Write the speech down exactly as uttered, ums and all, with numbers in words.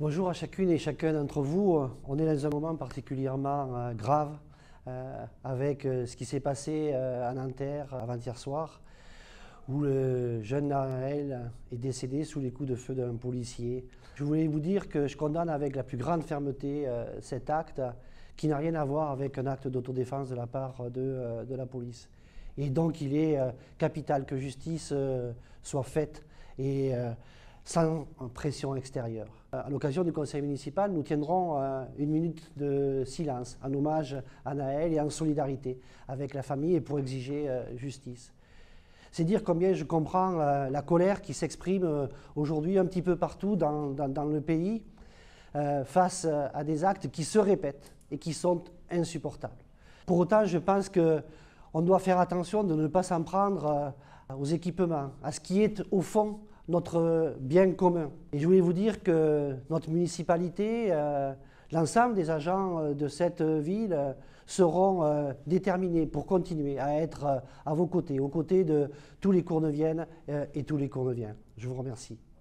Bonjour à chacune et chacun d'entre vous. On est dans un moment particulièrement euh, grave euh, avec euh, ce qui s'est passé euh, à Nanterre avant-hier soir, où le jeune Naël est décédé sous les coups de feu d'un policier. Je voulais vous dire que je condamne avec la plus grande fermeté euh, cet acte qui n'a rien à voir avec un acte d'autodéfense de la part de, euh, de la police. Et donc il est euh, capital que justice euh, soit faite et euh, sans pression extérieure. À l'occasion du conseil municipal, nous tiendrons euh, une minute de silence en hommage à Naël et en solidarité avec la famille et pour exiger euh, justice. C'est dire combien je comprends euh, la colère qui s'exprime euh, aujourd'hui un petit peu partout dans, dans, dans le pays euh, face à des actes qui se répètent et qui sont insupportables. Pour autant, je pense qu'on doit faire attention de ne pas s'en prendre euh, aux équipements, à ce qui est au fond notre bien commun. Et je voulais vous dire que notre municipalité, euh, l'ensemble des agents de cette ville euh, seront euh, déterminés pour continuer à être euh, à vos côtés, aux côtés de tous les Courneviennes euh, et tous les Courneviens. Je vous remercie.